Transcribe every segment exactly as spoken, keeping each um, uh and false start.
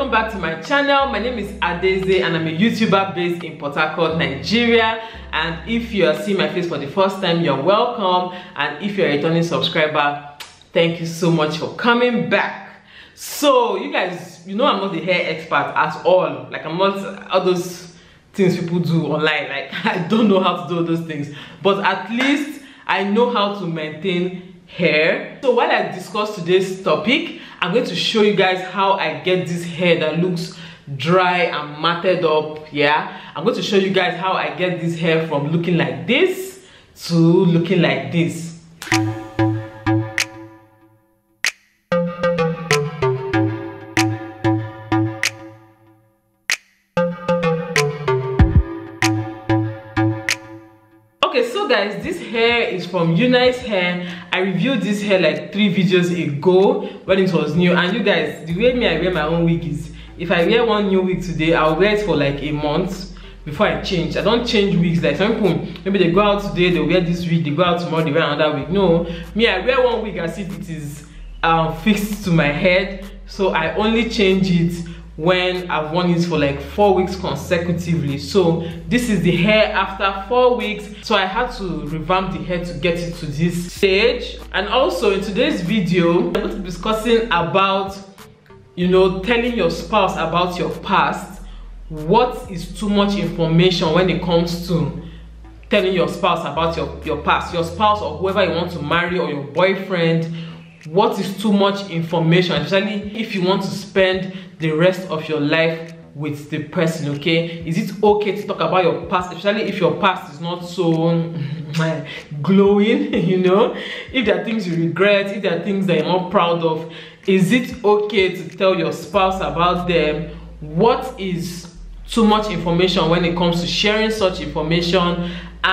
welcome back to my channel. My name is Adaeze and I'm a YouTuber based in Port Harcourt, Nigeria. And if you are seeing my face for the first time, you're welcome. And if you're a returning subscriber, thank you so much for coming back. So you guys, you know I'm not the hair expert at all. Like I'm not all those things people do online. Like I don't know how to do all those things. But at least I know how to maintain hair. So while I discuss today's topic, I'm going to show you guys how I get this hair that looks dry and matted up. Yeah, I'm going to show you guys how I get this hair from looking like this to looking like this. Okay, so guys, this hair is from Unice hair. I reviewed this hair like three videos ago when it was new. And you guys, the way me I wear my own wig is, if I wear one new wig today, I'll wear it for like a month before I change. I don't change wigs like some people. Maybe they go out today, they wear this wig, they go out tomorrow, they wear another wig. No, me I wear one wig as if it is um, fixed to my head. So I only change it when I've worn it for like four weeks consecutively. So this is the hair after four weeks. So I had to revamp the hair to get it to this stage. And also in today's video, I'm going to be discussing about, you know, telling your spouse about your past. What is too much information when it comes to telling your spouse about your, your past? Your spouse or whoever you want to marry or your boyfriend. What is too much information, especially if you want to spend the rest of your life with the person? Okay, is it okay to talk about your past, especially if your past is not so glowing? You know, if there are things you regret, if there are things that you're not proud of, is it okay to tell your spouse about them? What is too much information when it comes to sharing such information?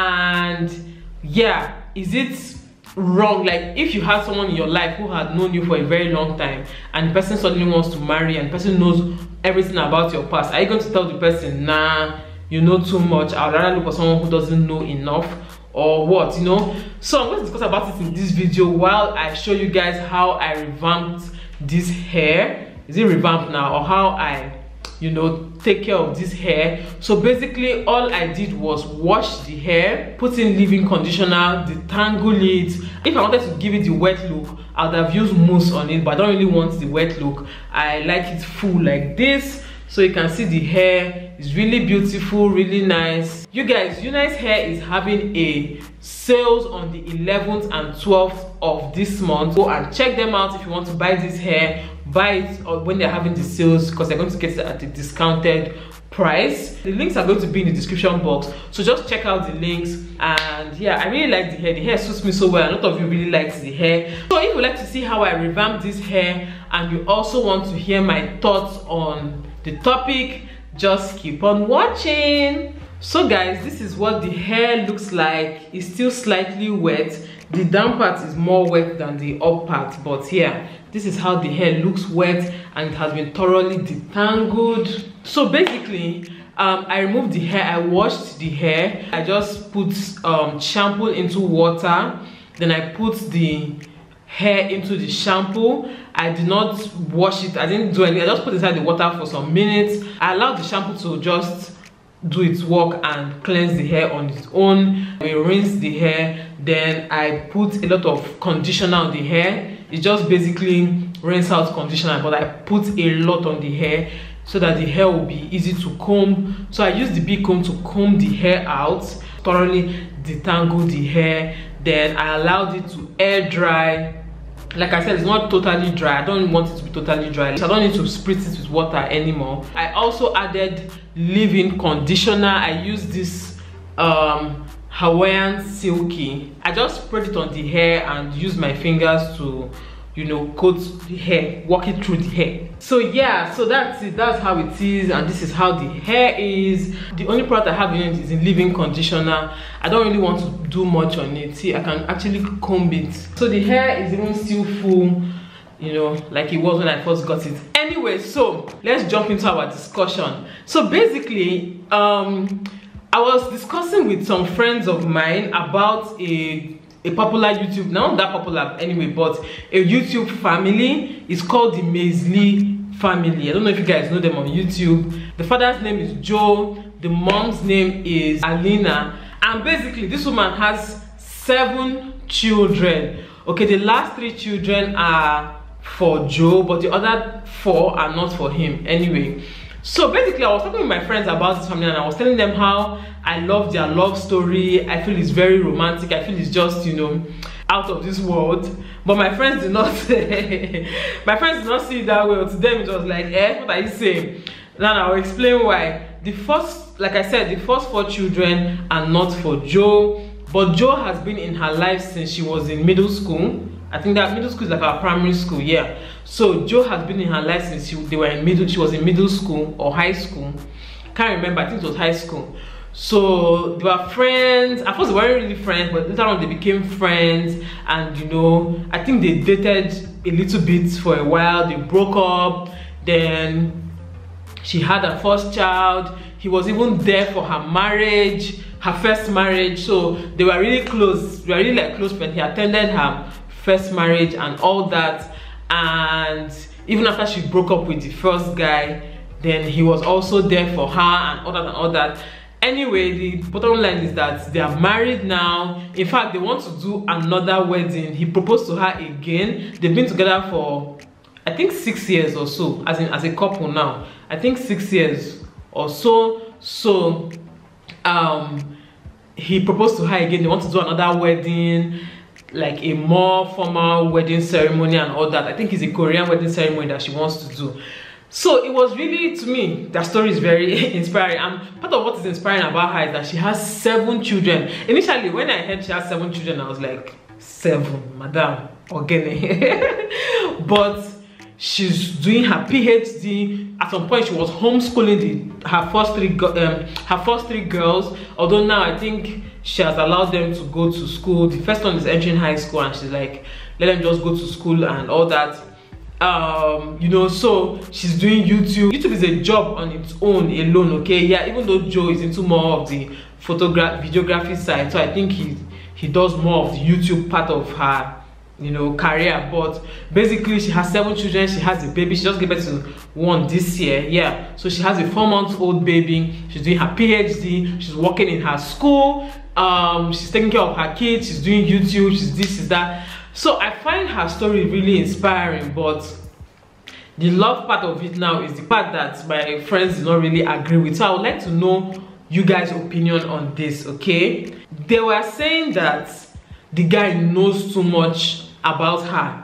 And yeah, is it wrong? Like if you had someone in your life who had known you for a very long time and the person suddenly wants to marry and the person knows everything about your past, are you going to tell the person, nah, you know too much, I'd rather look for someone who doesn't know enough, or what, you know? So I'm going to discuss about it in this video while I show you guys how I revamped this hair. Is it revamped now? Or how I, you know, take care of this hair. So basically all I did was wash the hair, put in leave-in conditioner, detangle it. If I wanted to give it the wet look, I would have used mousse on it, but I don't really want the wet look. I like it full like this. So you can see the hair is really beautiful, really nice. You guys, Unice hair is having a sales on the eleventh and twelfth of this month. Go and check them out if you want to buy this hair. Buy it when they're having the sales, because they're going to get it at a discounted price. The links are going to be in the description box, so just check out the links. And yeah, I really like the hair. The hair suits me so well. A lot of you really like the hair. So if you like to see how I revamp this hair and you also want to hear my thoughts on the topic, just keep on watching. So guys, this is what the hair looks like. It's still slightly wet. The down part is more wet than the up part, but yeah, this is how the hair looks wet and it has been thoroughly detangled. So basically, um, I removed the hair, I washed the hair. I just put um, shampoo into water. Then I put the hair into the shampoo. I did not wash it, I didn't do anything. I just put it inside the water for some minutes. I allowed the shampoo to just do its work and cleanse the hair on its own. We rinse the hair, then I put a lot of conditioner on the hair. It's just basically rinse out conditioner, but I put a lot on the hair so that the hair will be easy to comb. So I use the big comb to comb the hair out, thoroughly detangle the hair. Then I allowed it to air dry. Like I said, it's not totally dry. I don't want it to be totally dry. So I don't need to spritz it with water anymore. I also added leave-in conditioner. I use this um, Hawaiian Silky. I just spread it on the hair and use my fingers to, you know, coat the hair, walk it through the hair. So yeah, so that's it. That's how it is, and this is how the hair is. The only product I have in it is a leave-in conditioner. I don't really want to do much on it. See, I can actually comb it. So the hair is even still full, you know, like it was when I first got it. Anyway, so let's jump into our discussion. So basically, um, I was discussing with some friends of mine about a a popular YouTube, not that popular anyway, but a YouTube family. It's called the Maisley family. I don't know if you guys know them on YouTube. The father's name is Joe, the mom's name is Alina, and basically this woman has seven children. Okay, the last three children are for Joe, but the other four are not for him. Anyway, so basically I was talking with my friends about this family, and I was telling them how I love their love story. I feel it's very romantic. I feel it's just, you know, out of this world. But my friends did not my friends did not see it that way. To them it was like, eh, what are you saying? Now I'll explain why. The first, like I said, the first four children are not for Joe, but Joe has been in her life since she was in middle school. I think that middle school is like our primary school, yeah. So Joe has been in her life since she, they were in middle, she was in middle school or high school. Can't remember, I think it was high school. So they were friends. At first they weren't really friends, but later on they became friends, and you know, I think they dated a little bit for a while. They broke up, then she had her first child. He was even there for her marriage, her first marriage. So they were really close. They were really like close friends. He attended her first marriage and all that, and even after she broke up with the first guy, then he was also there for her and all that and all that. Anyway, the bottom line is that they are married now. In fact, they want to do another wedding. He proposed to her again. They've been together for, I think, six years or so, as in as a couple now. I think six years or so. So um he proposed to her again. They want to do another wedding, like a more formal wedding ceremony and all that. I think it's a Korean wedding ceremony that she wants to do. So it was really, to me, that story is very inspiring, and part of what is inspiring about her is that she has seven children. Initially, when I heard she has seven children, I was like, seven, madam, organic. But she's doing her PhD. At some point, she was homeschooling the, her first three um, her first three girls. Although now I think she has allowed them to go to school. The first one is entering high school, and she's like, let them just go to school and all that. Um you know, so she's doing YouTube. YouTube is a job on its own alone, okay? Yeah, even though Joe is into more of the photograph videography side, so I think he he does more of the YouTube part of her, you know, career. But basically she has seven children. She has a baby. She just gave birth to one this year, yeah. So she has a four month old baby. She's doing her PhD. She's working in her school. Um she's taking care of her kids. She's doing YouTube. She's this, is that. So I find her story really inspiring, but the love part of it now is the part that my friends do not really agree with. So I would like to know you guys' opinion on this, okay? They were saying that the guy knows too much about her,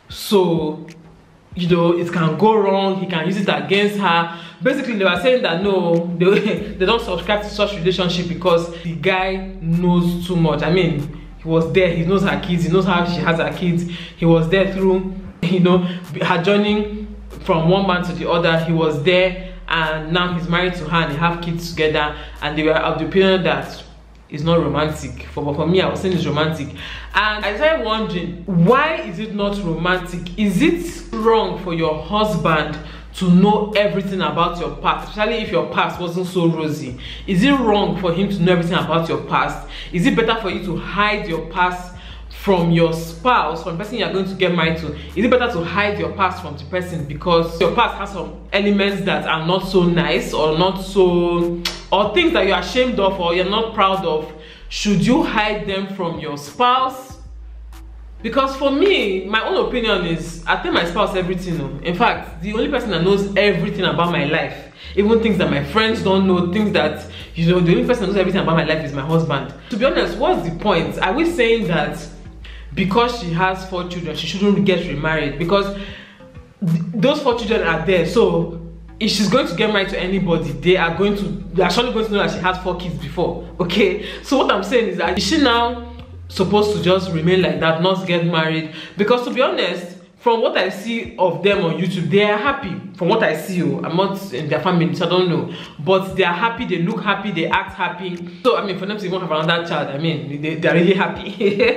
so you know, it can go wrong. He can use it against her. Basically, they were saying that no, they, they don't subscribe to such relationship because the guy knows too much. I mean, he was there, he knows her kids, he knows how she has her kids. He was there through, you know, her joining from one man to the other. He was there, and now he's married to her and they have kids together, and they were of the opinion that it's not romantic. For, for me, I was saying it's romantic. And I started wondering, why is it not romantic? Is it wrong for your husband to know everything about your past, especially if your past wasn't so rosy? Is it wrong for him to know everything about your past? Is it better for you to hide your past from your spouse, from the person you're going to get married to? Is it better to hide your past from the person because your past has some elements that are not so nice, or not so, or things that you're ashamed of or you're not proud of? Should you hide them from your spouse? Because for me, my own opinion is, I tell my spouse everything. In fact, the only person that knows everything about my life, even things that my friends don't know, things that, you know, the only person that knows everything about my life is my husband. To be honest, what's the point? Are we saying that because she has four children, she shouldn't get remarried? Because th those four children are there, so if she's going to get married to anybody, they are going to, they're surely going to know that she has four kids before, okay? So what I'm saying is that, is she now supposed to just remain like that, not get married? Because to be honest, from what I see of them on YouTube, they are happy. From what I see, oh, I'm not in their family, so I don't know, but they are happy, they look happy, they act happy. So I mean, for them to even have another child, I mean, they, they're really happy.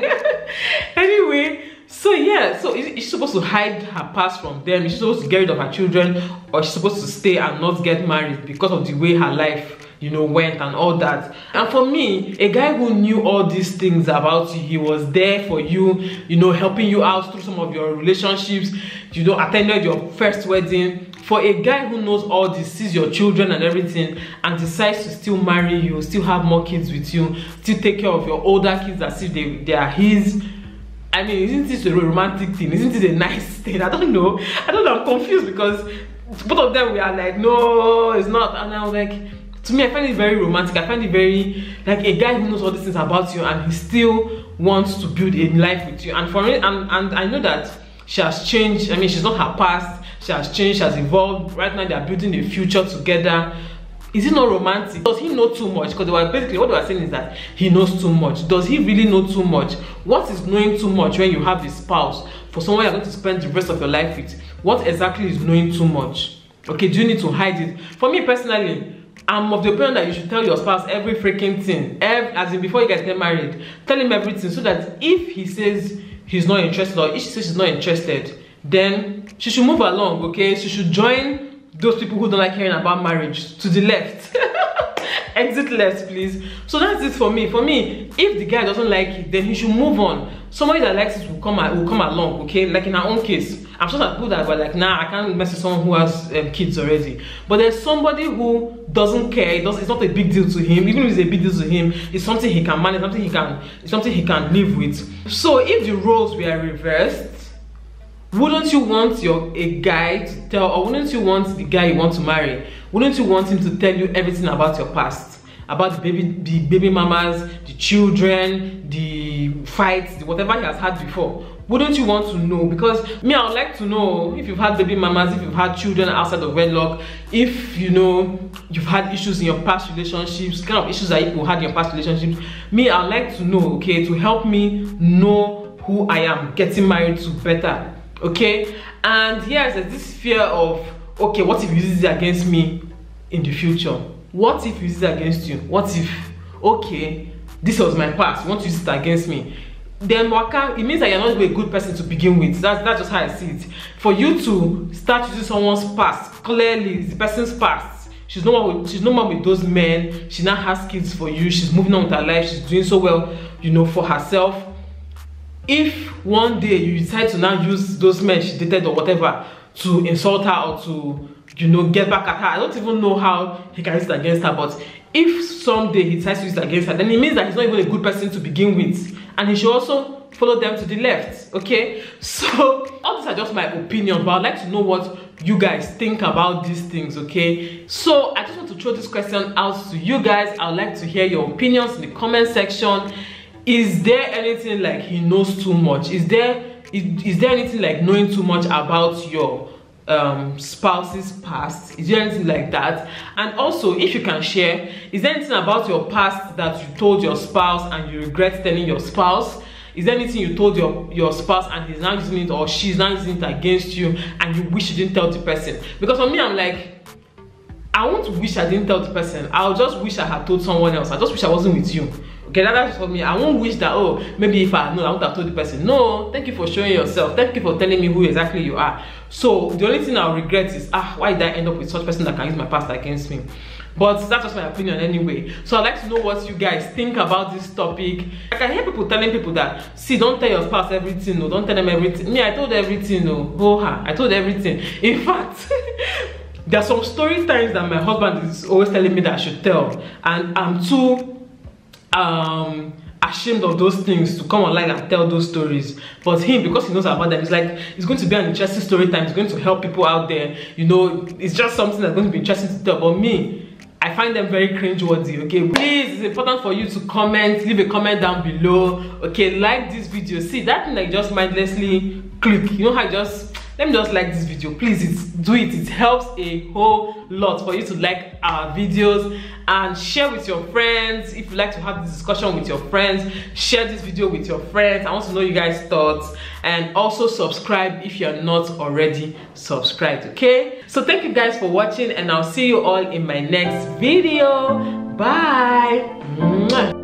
Anyway, so yeah, so is, is she supposed to hide her past from them? Is she supposed to get rid of her children, or is she supposed to stay and not get married because of the way her life, you know, went and all that? And for me, a guy who knew all these things about you, he was there for you, you know, helping you out through some of your relationships, you know, attended your first wedding, for a guy who knows all this, sees your children and everything, and decides to still marry you, still have more kids with you, still take care of your older kids as if they, they are his. I mean, isn't this a romantic thing? Isn't it a nice thing? I don't know. I don't know. I'm confused because both of them we are like, no, it's not. And I'm like, to me, I find it very romantic. I find it very like a guy who knows all these things about you and he still wants to build a life with you. And for me, and, and I know that she has changed. I mean, she's not her past. She has changed. She has evolved. Right now, they are building a future together. Is it not romantic? Does he know too much? Because they were basically what they were saying is that he knows too much. Does he really know too much? What is knowing too much when you have a spouse for someone you're going to spend the rest of your life with? What exactly is knowing too much? Okay, do you need to hide it? For me personally, I'm of the opinion that you should tell your spouse every freaking thing, every, as in before you guys get married. Tell him everything so that if he says he's not interested or if she says she's not interested, then she should move along. Okay, she should join those people who don't like hearing about marriage to the left. Exit left, please. So that's it for me. For me, if the guy doesn't like it, then he should move on. Somebody that likes it will come will come along. Okay, like in our own case, I'm sure that people that were like, nah, I can't mess with someone who has um, kids already. But there's somebody who doesn't care. It does, it's not a big deal to him. Even if it's a big deal to him, it's something he can manage, something he can, it's something he can live with. So if the roles were reversed, wouldn't you want your a guy to tell, or wouldn't you want the guy you want to marry, wouldn't you want him to tell you everything about your past, about the baby the baby mamas, the children, the fights, the whatever he has had before? Wouldn't you want to know? Because me, I would like to know if you've had baby mamas, if you've had children outside of wedlock, if you know you've had issues in your past relationships, kind of issues that people had in your past relationships. Me, I'd like to know, okay, to help me know who I am getting married to better. Okay, and yes, there's this fear of, okay, what if he uses it against me in the future? What if he uses it against you? What if, okay, this was my past, you want to use it against me? Then waka, it means that you're not a good person to begin with. That's, that's just how I see it. For you to start using someone's past, clearly it's the person's past. She's no more with, she's no more with those men. She now has kids for you. She's moving on with her life. She's doing so well, you know, for herself. If one day you decide to now use those men she dated or whatever to insult her or to, you know, get back at her, I don't even know how he can use it against her. But if someday he decides to use it against her, then it means that he's not even a good person to begin with, and he should also follow them to the left. Okay, so all these are just my opinions, but I'd like to know what you guys think about these things. Okay, so I just want to throw this question out to you guys. I'd like to hear your opinions in the comment section. Is there anything like he knows too much? Is there is, is there anything like knowing too much about your um spouse's past? Is there anything like that? And also, if you can share, is there anything about your past that you told your spouse and you regret telling your spouse? Is there anything you told your your spouse and he's now using it, or she's now using it against you, and you wish you didn't tell the person? Because for me, I'm like, I won't wish I didn't tell the person. I'll just wish I had told someone else. I just wish I wasn't with you. Okay, that's for me. I won't wish that, oh, maybe if I know, I would have told the person. No, thank you for showing yourself. Thank you for telling me who exactly you are. So the only thing I'll regret is, ah, why did I end up with such a person that can use my past against me? But that's just my opinion anyway. So I'd like to know what you guys think about this topic. I can hear people telling people that, see, don't tell your spouse everything, no, don't tell them everything. Me, I told everything, no. Oh, ha, I told everything. In fact, there are some story times that my husband is always telling me that I should tell, and I'm too um ashamed of those things to come online and tell those stories. But him, because he knows about them, it's like it's going to be an interesting story time. It's going to help people out there, you know. It's just something that's going to be interesting to tell. But me, I find them very cringeworthy. Okay, please, it's important for you to comment, leave a comment down below. Okay, like this video. See that thing that you just mindlessly click, you know how you just, let me just like this video, please. It's do it. It helps a whole lot for you to like our videos, and share with your friends. If you like to have this discussion with your friends, share this video with your friends. I want to know you guys' thoughts. And also subscribe if you're not already subscribed. Okay, so thank you guys for watching, and I'll see you all in my next video. Bye. Mwah.